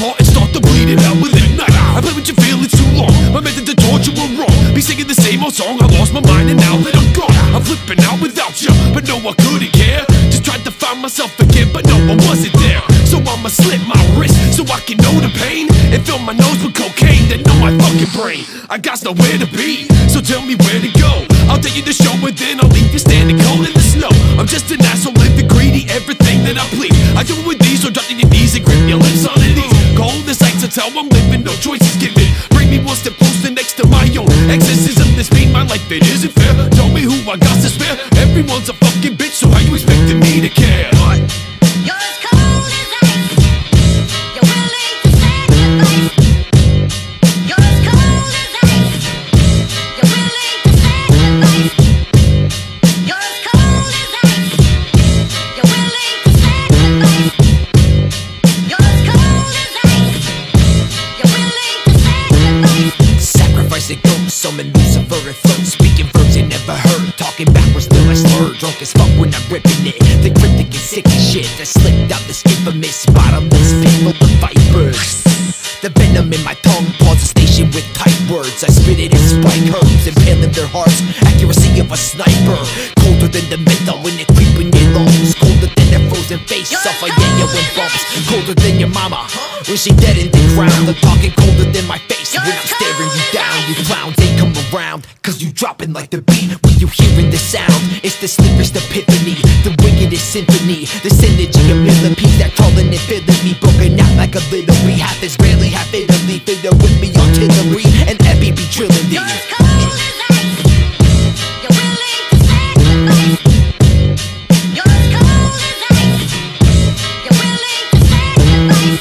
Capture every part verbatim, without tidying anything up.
heart and start to bleed it out within night. I play with your feelings too long, my method to torture were wrong. Be singing the same old song, I lost my mind and now that I'm gone, I'm flipping out without you, but no, I couldn't care. Just tried to find myself again, but no, I wasn't there. So I'ma slit my wrist so I can know the pain and fill my nose with cocaine to know my fucking brain. I got nowhere to be, so tell me where to go. I'll take you to show and then I'll leave you standing cold in the snow. I'm just an asshole living greedy, everything that I please I do it with these, or drop to your knees and grip your lips on these. Cold as ice, that's how I'm living, no choices given. Bring me one step closer next to my own exorcism. This mean my life, it isn't fair. Tell me who I got to spare. Everyone's a fucking bitch, so how you expecting me to care? What? You're as cold as ice. You're willing to sacrifice. You're as cold as ice. You're willing to sacrifice. You're as cold as ice. You're willing to sacrifice. You're as cold as ice. You're willing to sacrifice. Sacrifice a ghost, summon Lucifer and float. Speaking verbs you never heard, talking backwards till I slur. Drunk as fuck when I'm ripping it. The cryptic and sick as shit that slipped out this infamous bottomless pit full of vipers. The venom in my tongue pawns a station with tight words. I spit it in spike herbs, impaling their hearts. Accuracy of a sniper. Colder than the menthol when it creep in your lungs. Colder than a frozen face off a yayo and bumps. Colder than your mama when she dead in the ground. I'm talking colder than my face when I'm staring you down. You clowns ain't come around, cause you dropping like the beat when you hearing the sound. It's the slickest epiphany, the wickedest symphony. The synergy of millipedes that crawling and filling me. Broken out like a little bee. Half Israeli, half Italy. Fiddle with me artillery and Epi be drilling me. You're as cold as ice. You're willing to sacrifice. You're as cold as ice. You're willing to sacrifice.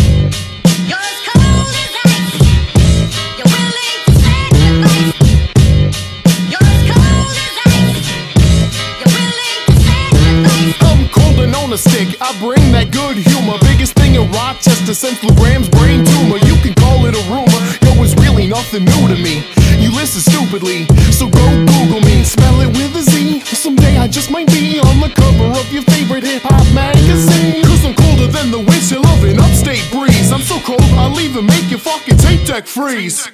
You're as cold as ice. You're willing to sacrifice. You're as cold as ice. You're willing to sacrifice. I'm cold and on a stick, I bring that good humor. Biggest thing in Rochester since Lou Graham's brain tumor. You can call it a rumor, yo, it's really nothing new to me. You listen stupidly, so go Google me. Spell it with a Z, someday I just might be on the cover of your favorite hip-hop magazine. Cause I'm colder than the winds chill of an upstate breeze. I'm so cold, I'll even make your fucking tape deck freeze.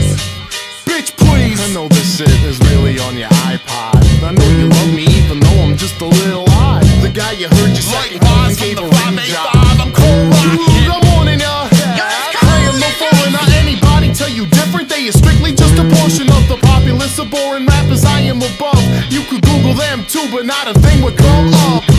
Bitch, please. I know this shit is really on your iPod. I know you love me even though I'm just a little odd. The guy you heard you second Likewise gave from a the ring five eight job. five, I'm cold rockin'. Good morning, y'all. I am no foreigner. Anybody tell you different? They are strictly just a portion of the populace of boring rappers I am above. You could Google them too, but not a thing would come up.